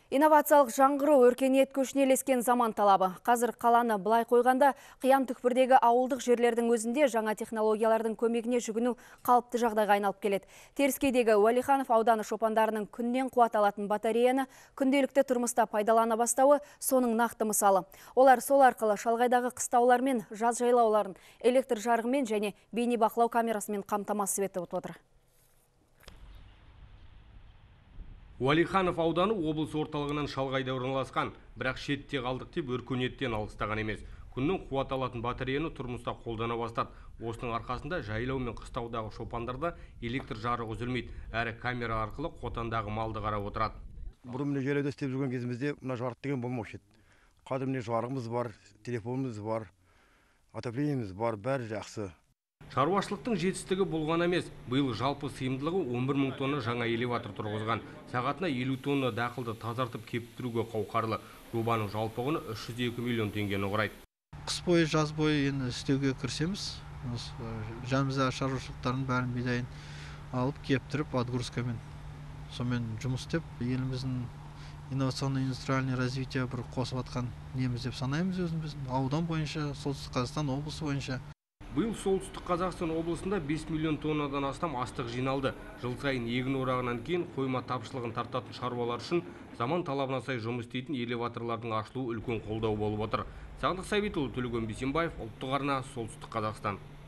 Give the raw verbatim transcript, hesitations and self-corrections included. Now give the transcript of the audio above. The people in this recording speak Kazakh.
Инновациялық жаңғыру өркениет көшіне ілескен заман талабы. Қазір қаланы былай қойғанда қиян түкпірдегі ауылдық жерлердің өзінде жаңа технологиялардың көмегіне жүгіну қалыпты жағдайға айналып келеді. Теріскейдегі Уәлиханов ауданы шопандарының күннен қуат алатын батареяны күнделікті тұрмыста пайдалана бастауы соның нақты мысалы. Олар сол арқылы шалғайдағы қыстаулар мен жаз жайлауларын электр жарығымен және бейнебақылау камерасымен қамтамасыз етіп отыр. Уәлиханов ауданы облыс орталығынан шалғайда орналасқан, бірақ шетте қалдық деп өркениеттен алыстаған емес. Күннен қуат алатын батареяны тұрмыста қолдана бастады. Осының арқасында жайлау мен қыстаудағы шопандарда электр жарығы үзілмейді, әрі камера арқылы қотандағы малды қарап отырады. Бұрын міне жайлауда істеп жүрген кезімізде мына жарық деген болмаушы еді. Қазір міне жарығымыз бар, телефонымыз бар, отоплениеміз бар, бәрі жақсы. Шаруашылықтың жетістігі болған емес, биыл жалпы сыйымдылығы он бір мың тонна жаңа элеватор тұрғызған. Сағатына елу тонна дақылды тазартып кептіруге қауқарлы. Жобаның жалпы құны үш жүз екі миллион теңгені құрайды. Қыс бойы, жаз бойы енді істеуге кірісеміз. Жанымыздағы шаруашылықтардың бәрін бидайын алып кептіріп отгрузкамен сонымен жұмыс істеп, еліміздің инновационно-индустриальный развитие бір қосып атқан неміз деп санаймыз өзіміздің. Аудан бойынша, Солтүстік Қазақстан облысы бойынша. Биыл Солтүстік Қазақстан облысында бес миллион тоннадан астам астық жиналды. Жыл сайын егін орағынан кейін қойма тапшылығын тартатын шаруалар үшін заман талабына сай жұмыс істейтін элеваторлардың ашылуы үлкен қолдау болып отыр. Сағындық Сәбитұлы, Төлеген Бейсенбаев, Ұлттық арна, Солтүстік Қазақстан.